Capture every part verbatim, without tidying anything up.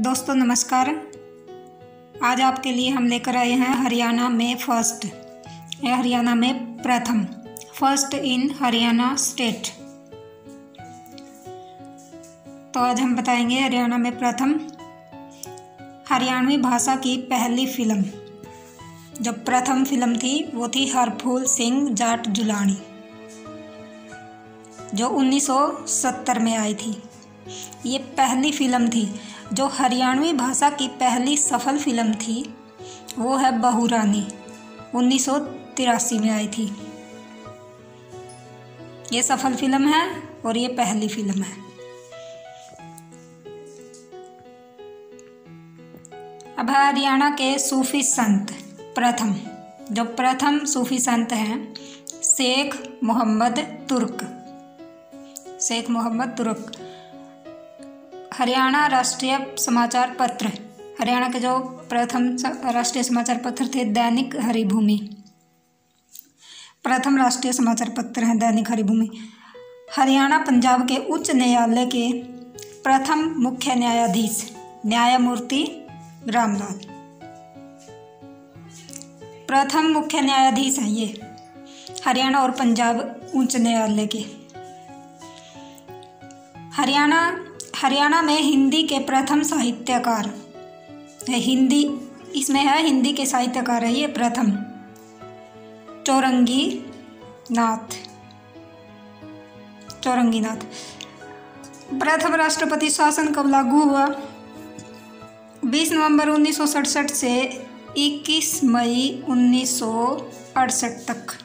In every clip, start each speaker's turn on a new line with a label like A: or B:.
A: दोस्तों नमस्कार। आज आपके लिए हम लेकर आए हैं हरियाणा में फर्स्ट या हरियाणा में प्रथम फर्स्ट इन हरियाणा स्टेट। तो आज हम बताएंगे हरियाणा में प्रथम हरियाणवी भाषा की पहली फिल्म। जो प्रथम फिल्म थी वो थी हरफूल सिंह जाट जुलानी, जो उन्नीस सौ सत्तर में आई थी। ये पहली फिल्म थी। जो हरियाणवी भाषा की पहली सफल फिल्म थी वो है बहू रानी, उन्नीस सौ तिरासी में आई थी। ये सफल फिल्म है और ये पहली फिल्म है। अब हरियाणा के सूफी संत प्रथम, जो प्रथम सूफी संत हैं शेख मोहम्मद तुर्क। शेख मोहम्मद तुर्क हरियाणा राष्ट्रीय समाचार पत्र, हरियाणा के जो प्रथम राष्ट्रीय समाचार पत्र थे दैनिक हरिभूमि। प्रथम राष्ट्रीय समाचार पत्र है दैनिक हरिभूमि। हरियाणा पंजाब के उच्च न्यायालय के प्रथम मुख्य न्यायाधीश न्यायमूर्ति रामलाल। प्रथम मुख्य न्यायाधीश हैं ये हरियाणा और पंजाब उच्च न्यायालय के। हरियाणा हरियाणा में हिंदी के प्रथम साहित्यकार है। हिंदी इसमें है, हिंदी के साहित्यकार है ये प्रथम चौरंगी नाथ चौरंगी नाथ। प्रथम राष्ट्रपति शासन कब लागू हुआ? बीस नवंबर उन्नीस सौ सड़सठ से इक्कीस मई उन्नीस सौ अड़सठ तक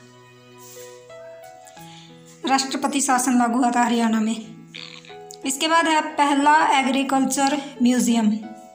A: राष्ट्रपति शासन लागू हुआ था हरियाणा में। इसके बाद है पहला एग्रीकल्चर म्यूजियम।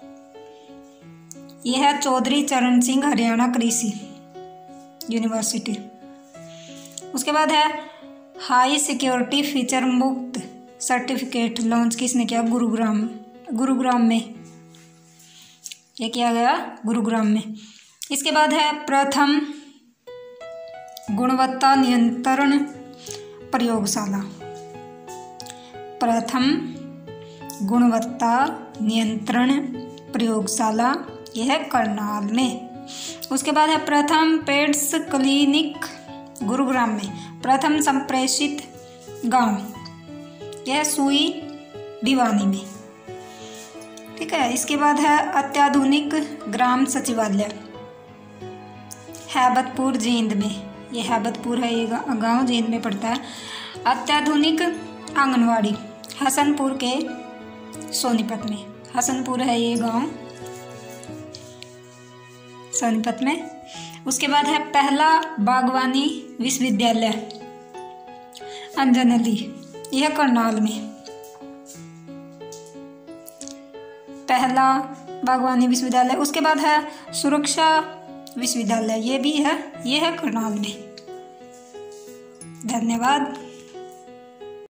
A: यह है चौधरी चरण सिंह हरियाणा कृषि यूनिवर्सिटी। उसके बाद है हाई सिक्योरिटी फीचर मुक्त सर्टिफिकेट लॉन्च किसने किया? गुरुग्राम गुरुग्राम में यह किया गया गुरुग्राम में। इसके बाद है प्रथम गुणवत्ता नियंत्रण प्रयोगशाला। प्रथम गुणवत्ता नियंत्रण प्रयोगशाला यह है करनाल में। उसके बाद है प्रथम पेड्स क्लिनिक गुरुग्राम में। प्रथम संप्रेषित गांव यह सुई भिवानी में। ठीक है। इसके बाद है अत्याधुनिक ग्राम सचिवालय हैबतपुर जींद में। ये हैबतपुर है, ये गांव जींद में पड़ता है। अत्याधुनिक आंगनवाड़ी हसनपुर के सोनीपत में। हसनपुर है ये गांव सोनीपत में। उसके बाद है पहला बागवानी विश्वविद्यालय अंजनली, यह करनाल में। पहला बागवानी विश्वविद्यालय। उसके बाद है सुरक्षा विश्वविद्यालय, ये भी है, ये है करनाल में। धन्यवाद।